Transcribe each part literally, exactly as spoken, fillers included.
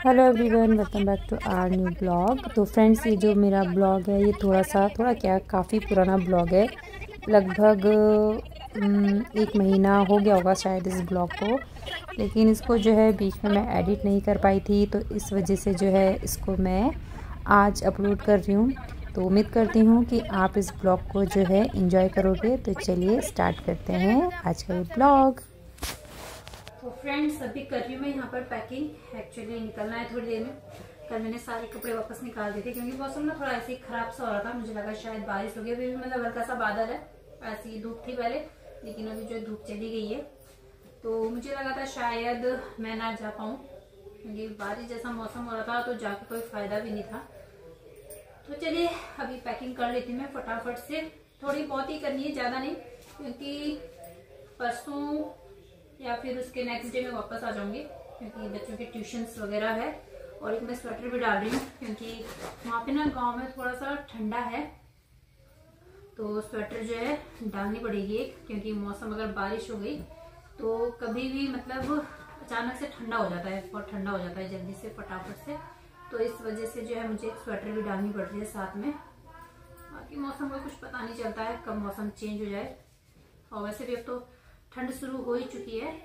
Hello everyone, welcome back to our new blog. तो friends, ये जो मेरा ब्लॉग है ये थोड़ा सा थोड़ा क्या काफ़ी पुराना ब्लॉग है। लगभग एक महीना हो गया होगा शायद इस ब्लॉग को, लेकिन इसको जो है बीच में मैं एडिट नहीं कर पाई थी, तो इस वजह से जो है इसको मैं आज अपलोड कर रही हूँ। तो उम्मीद करती हूँ कि आप इस ब्लॉग को जो है एंजॉय करोगे। तो चलिए स्टार्ट करते हैं आज का ये ब्लॉग। तो फ्रेंड्स, अभी कर रही हूँ मैं यहाँ पर पैकिंग। एक्चुअली निकलना है थोड़ी देर में। कल मैंने सारे कपड़े वापस निकाल दिए थे क्योंकि मौसम ना थोड़ा ऐसे ही खराब सा हो रहा था। मुझे लगा शायद बारिश हो गई, अभी मतलब हल्का सा बादल है, ऐसी धूप थी पहले, लेकिन अभी जो धूप चली गई है। तो मुझे लगा था शायद मैं ना जा पाऊँ क्योंकि बारिश जैसा मौसम हो रहा था, तो जाके कोई फायदा भी नहीं था। तो चलिए अभी पैकिंग कर लेती हूँ मैं फटाफट से। थोड़ी बहुत ही करनी है, ज्यादा नहीं, क्योंकि परसों या फिर उसके नेक्स्ट डे में वापस आ जाऊंगी क्योंकि बच्चों के ट्यूशन्स वगैरह है। और एक मैं स्वेटर भी डाल रही हूँ क्योंकि वहाँ पे ना गांव में थोड़ा सा ठंडा है, तो स्वेटर जो है डालनी पड़ेगी एक, क्योंकि मौसम अगर बारिश हो गई तो कभी भी मतलब अचानक से ठंडा हो जाता है, बहुत ठंडा हो जाता है जल्दी से फटाफट से। तो इस वजह से जो है मुझे एक स्वेटर भी डालनी पड़ रही है साथ में। बाकी मौसम का कुछ पता नहीं चलता है कब मौसम चेंज हो जाए, और वैसे भी अब तो ठंड शुरू हो ही चुकी है,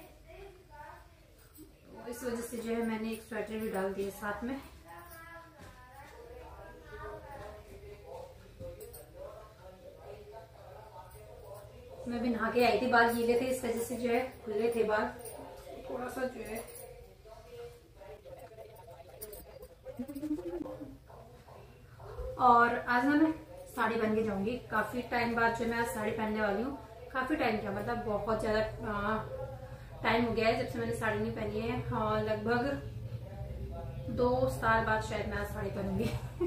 तो इस वजह से जो है मैंने एक स्वेटर भी डाल दिया साथ में। मैं भी नहा के आई थी, बाल गीले थे, इस वजह से जो है खुले थे बाल, थोड़ा सा जो है। और आज ना मैं साड़ी पहन के जाऊंगी। काफी टाइम बाद जो मैं आज साड़ी पहनने वाली हूँ। काफी टाइम क्या मतलब बहुत ज्यादा टाइम हो गया है जब से मैंने साड़ी नहीं पहनी है। हाँ, लगभग दो साल बाद शायद मैं आज साड़ी पहनूंगी।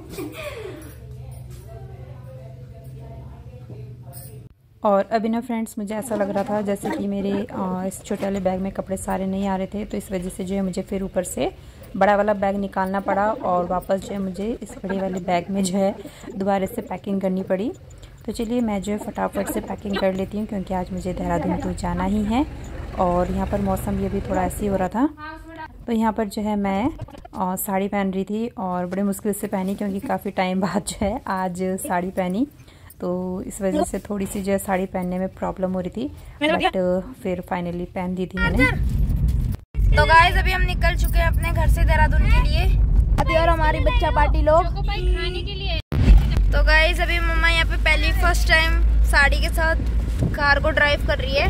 और अभी ना फ्रेंड्स, मुझे ऐसा लग रहा था जैसे कि मेरे इस छोटे वाले बैग में कपड़े सारे नहीं आ रहे थे, तो इस वजह से जो है मुझे फिर ऊपर से बड़ा वाला बैग निकालना पड़ा और वापस जो है मुझे इस बड़े वाले बैग में जो है दोबारा से पैकिंग करनी पड़ी। तो चलिए मैं जो है फटाफट से पैकिंग कर लेती हूँ क्योंकि आज मुझे देहरादून तो जाना ही है। और यहाँ पर मौसम ये भी थोड़ा ऐसे ही हो रहा था, तो यहाँ पर जो है मैं आ, साड़ी पहन रही थी और बड़े मुश्किल से पहनी क्योंकि काफ़ी टाइम बाद जो है आज साड़ी पहनी, तो इस वजह से थोड़ी सी जो है साड़ी पहनने में प्रॉब्लम हो रही थी, बट फिर फाइनली पहन दी थी मैंने। तो गाइस, अभी हम निकल चुके हैं अपने घर से देहरादून के लिए, अभी और हमारी बच्चा पार्टी लोग खाने के लिए। तो गाइस, अभी मम्मा यहाँ पे पहली फर्स्ट टाइम साड़ी के साथ कार को ड्राइव कर रही है।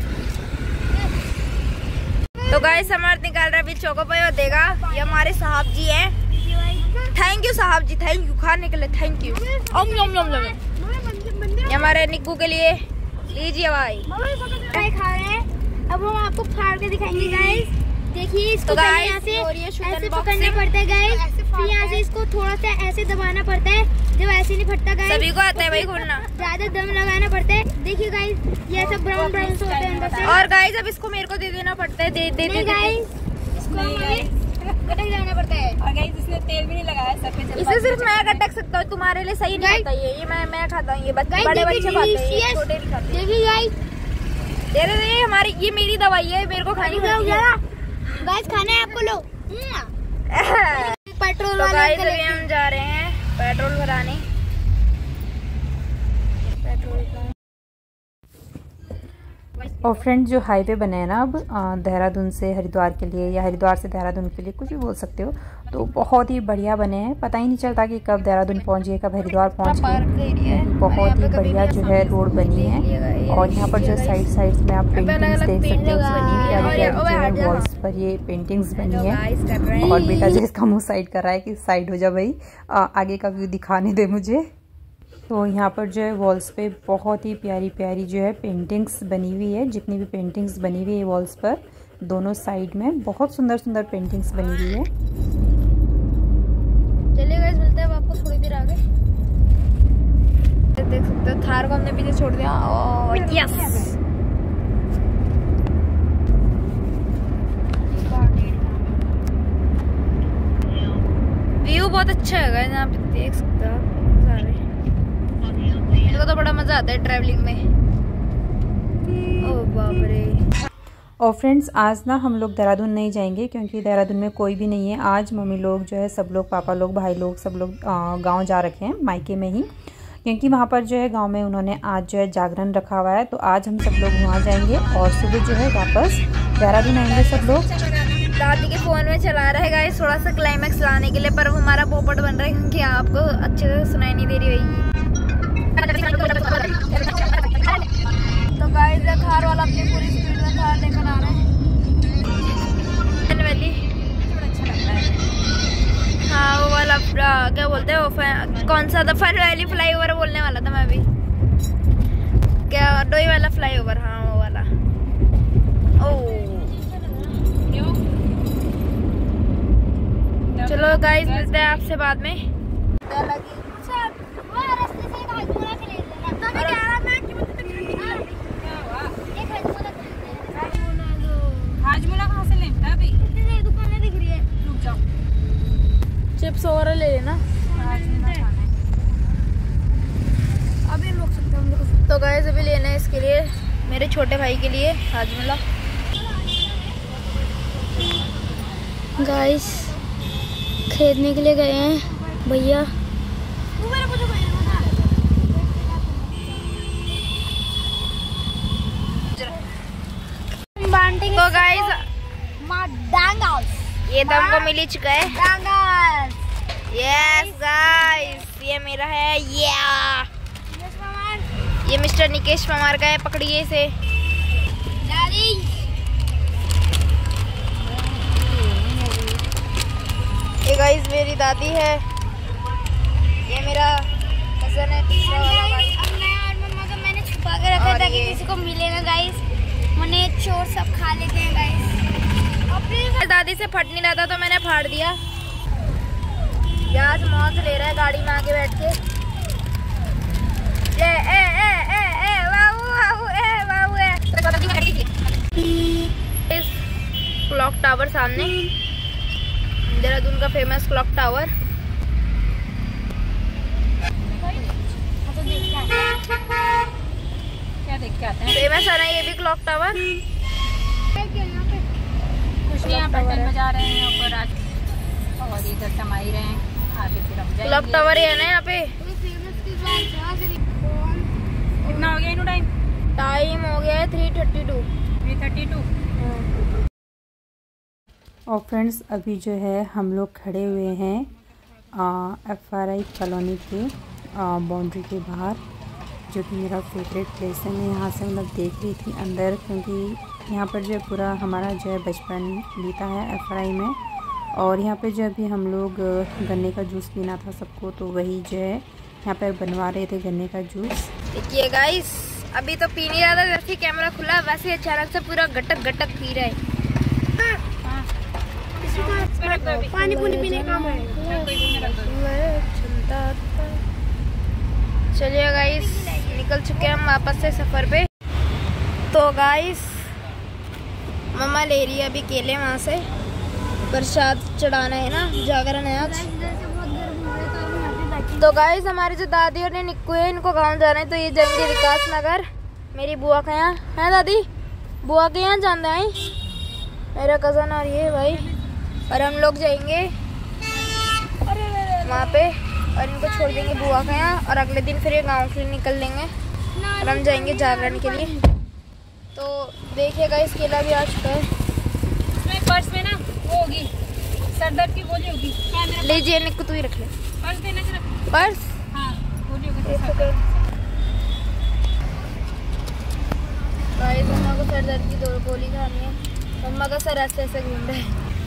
तो गाइस, समर्थ निकाल रहा है अभी चोको पाई और देगा। ये हमारे साहब जी हैं। थैंक यू साहब जी, थैंक यू खाने के लिए, थैंक यू। ओम ओम ओम ओम। ये हमारे निक्कू के लिए, लीजिए भाई। खा रहे हैं, अब हम आपको फाड़ के दिखाएंगे गाइस। देखिए इसको तो यहाँ से ऐसे पकड़ना पड़ता है गाइस, फिर यहाँ से इसको थोड़ा सा ऐसे दबाना पड़ता है, जब ऐसे नहीं फटता गाइस। सभी को आता है भाई खोलना, ज्यादा दम लगाना पड़ता है। देखिए गाइस, ये ऐसा ब्राउन ब्राउन होता है अंदर से। और गाइस, अब इसको मेरे को दे देना पड़ता है, दे दे दे गाइस, इसको गटक जाना पड़ता है। और गाइस, इसने तेल भी नहीं लगाया सर पे, इसे सिर्फ मैं गटक सकता हूँ, तुम्हारे लिए सही नहीं होता ये। ये मैं मैं खाता हूँ, ये बच्चे बड़े बच्चे खाते हैं, छोटे नहीं खाते। देखिए गाइस, दे दे दे, हमारी ये मेरी दवाई है, मेरे को खानी है। गाइस खाना है आपको, लो पेट्रोल तो गाइस, अभी हम जा रहे हैं पेट्रोल भराने। पेट्रोल और फ्रेंड्स, जो हाईवे बना है ना अब देहरादून से हरिद्वार के लिए या हरिद्वार से देहरादून के लिए, कुछ भी बोल सकते हो, तो बहुत ही बढ़िया बने हैं। पता ही नहीं चलता कि कब देहरादून पहुंच गए, कब हरिद्वार पहुंच गए। बहुत ही बढ़िया जो है रोड बनी है। और यहाँ पर जो साइड साइड में आप पेंटिंग्स देख सकते हो, वॉल्स पर ये पेंटिंग्स बनी है। और बेटा जो इसका मुँह साइड कर रहा है कि साइड हो जा भाई, आगे का व्यू दिखाने दे मुझे। तो यहाँ पर जो है वॉल्स पे बहुत ही प्यारी प्यारी जो है पेंटिंग्स बनी हुई है। जितनी भी पेंटिंग्स बनी हुई है वॉल्स पर दोनों साइड में, बहुत सुंदर सुंदर पेंटिंग्स बनी हुई है। चलिए गाइस, मिलते हैं आपको थोड़ी देर आगे। देख सकते हो थार को हमने पीछे छोड़ दिया। और यस, व्यू बहुत अच्छा है यहाँ पे, देख सकते हो सारे। मेरे को तो बड़ा मजा आता है ट्रैवलिंग में। ओ बाप रे। और फ्रेंड्स आज ना हम लोग देहरादून नहीं जाएंगे क्योंकि देहरादून में कोई भी नहीं है। आज मम्मी लोग जो है सब लोग, पापा लोग, भाई लोग, सब लोग गांव जा रखे हैं मायके में ही, क्योंकि वहाँ पर जो है गांव में उन्होंने आज जो है जागरण रखा हुआ है। तो आज हम सब लोग वहाँ जाएंगे और सुबह जो है वापस देहरादून आएंगे सब लोग। दादी के फ़ोन में चला रहेगा गाइस थोड़ा सा क्लाइमैक्स लाने के लिए, पर हमारा पोपट बन रहा है क्योंकि आपको अच्छे से सुनाई नहीं दे रही होगी। तो गाइस थार वाला अपनी पूरी स्पीड में थार लेकर आ रहा है। हाँ वो वाला क्या बोलते हैं वो, कौन सा था, फन वैली फ्लाई ओवर बोलने वाला था मैं अभी, क्या डोई वाला फ्लाई ओवर, हाँ वो वाला। ओ चलो गाइस मिलते हैं आपसे बाद में। चिप्स वगैरह ले लेना, अभी लोग सकते हैं। तो गाइस अभी लेना है इसके लिए, मेरे छोटे भाई के लिए हाजमला। गाइस खरीदने के लिए गए हैं भैया। तो गाइस ये तो हमको मिल ही चुका है। यस गाइस ये मेरा है, या ये मिस्टर निकेश पमार का है, पकड़िए इसे। ये गाइस मेरी दादी है, ये मेरा कजन है तीसरा वाला भाई। अब मैं और मम्मा को मैंने छुपा के रखा ताकि किसी को मिलेगा गाइस, मैंने चोर सब खा लेते हैं गाइस। दादी से फट नहीं रहा था तो मैंने फाड़ दिया। यार मौज ले रहा है गाड़ी में आके बैठ के। ए ए ए ए ए बाबू बाबू ए बाबू ए। इस क्लॉक टावर सामने, देहरादून का फेमस क्लॉक टावर। क्या देख के आते हैं? फेमस है ना ये भी क्लॉक टावर। खुशियाँ बटन बजा रहे हैं ऊपर आज, और इधर समाई रहे हैं, आगे फिर हम जाएंगे। क्लॉक टावर ही है ना यहाँ पे। कितना हो गया इन्हों टाइम? टाइम हो गया है three thirty two three thirty two. और फ्रेंड्स अभी जो है हम लोग खड़े हुए हैं एफ आर आई कॉलोनी के बाउंड्री के बाहर, जो कि मेरा फेवरेट प्लेस है। मैं यहाँ से मतलब देख रही थी अंदर, क्योंकि यहाँ पर जो है पूरा हमारा जो है बचपन बीता है एफ आर आई में। और यहाँ पे जो अभी हम लोग गन्ने का जूस पीना था सबको, तो वही जो है यहाँ पर बनवा रहे थे गन्ने का जूस। देखिए गाइस अभी तो पी नहीं रहा था, जैसे कैमरा खुला वैसे अचानक से पूरा गटक गटक पी रहा है। पानी पूनी पीने का है। चलिए गाइस निकल चुके हैं हम वापस से सफर पे। तो गाइस मम्मा ले रही है अभी केले वहाँ से, प्रसाद चढ़ाना है ना, जागरण है आज। तो गाइस हमारी जो दादी और निक्कू है इनको गाँव जाना है, तो ये जाएंगे विकास नगर। मेरी बुआ के यहाँ है दादी, बुआ के यहाँ जाना है मेरा कज़न और ये भाई, और हम लोग जाएंगे वहाँ पे और इनको छोड़ देंगे बुआ के यहाँ, और अगले दिन फिर ये गाँव के लिए निकल देंगे और हम जाएंगे जागरण के लिए। तो देखिएगा इस केला भी आ चुका है। पर्स में ना वो होगी सर दर्द की गोली होगी, लीजिए निक्कू तू ही रख ले पर्स देना जरा। पर्स हाँ गोली होगी। गाइस मम्मा को सर दर्द की दो गोली खानी है, मम्मा का सर ऐसे ऐसे घूम रहा है।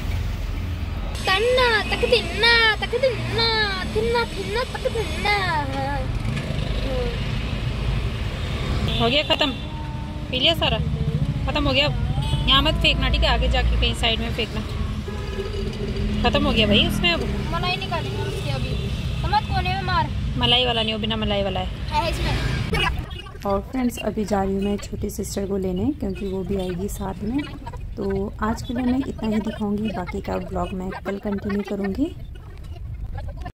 तन्ना तक दिन्ना तक दिन्ना तिन्ना तिन्ना तक दिन्ना। हो गया खत्म, पी लिया सारा, खत्म हो गया। यहाँ मत फेंकना ठीक है, आगे जाके कहीं साइड में फेंकना। खत्म हो गया भाई उसमें, अब मलाई निकालेंगे उसकी अभी, समझ कोने में मार। मलाई वाला नहीं हो, बिना मलाई वाला है, है इसमें। और फ्रेंड्स अभी जा रही हूँ मैं छोटी सिस्टर को लेने, क्योंकि वो भी आएगी साथ में। तो आज के लिए मैं इतना ही दिखाऊंगी, बाकी का ब्लॉग मैं कल कंटिन्यू करूँगी।